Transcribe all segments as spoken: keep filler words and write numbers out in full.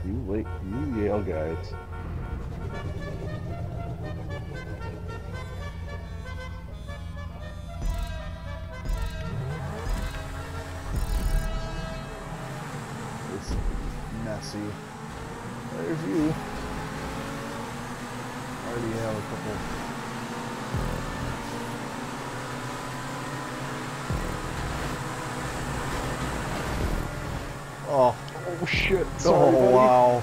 You wait, you Yale guys. It's messy. There's you. Already have a couple. Oh. Oh shit! Sorry, Oh buddy. wow.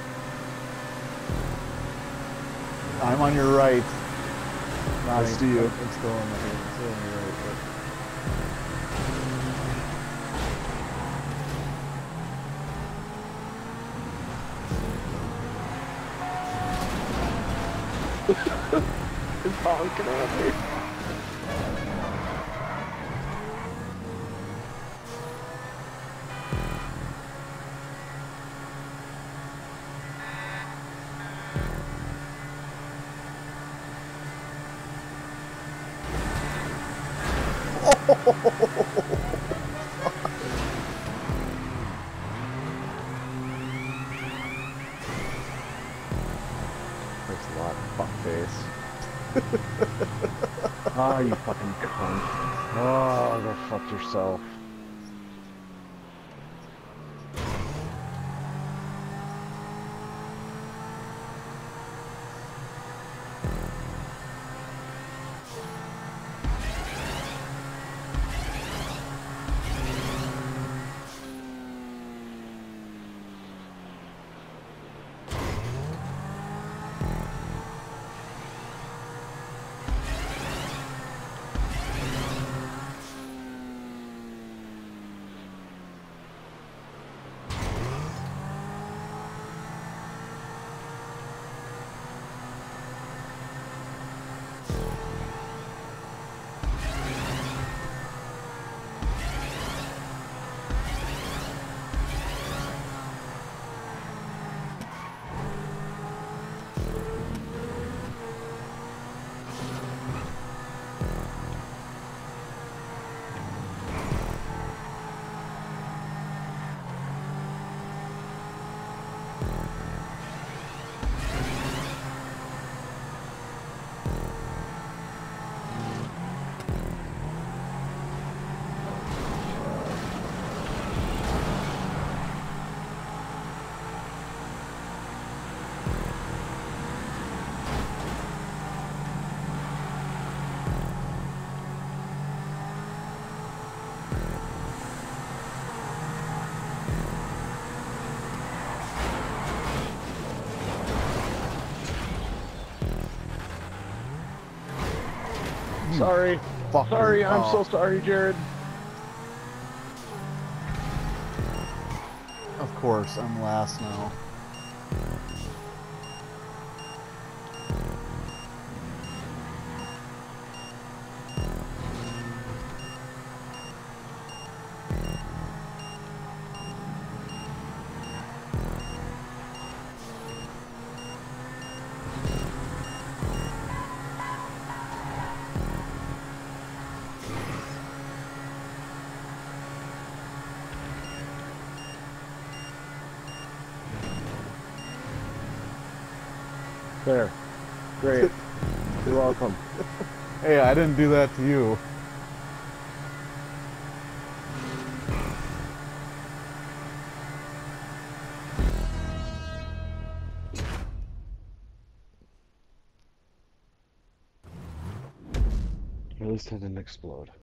I'm on your right. I see you. It's still on the it's still on your right. It's honking at me. Thanks a lot, fuckface. Ah, you fucking cunt. Oh, go fuck yourself. Sorry. Fucking Sorry, I'm off. so sorry, Jared. Of course, I'm last now. There. Great. You're welcome. Hey, I didn't do that to you. At least I didn't explode.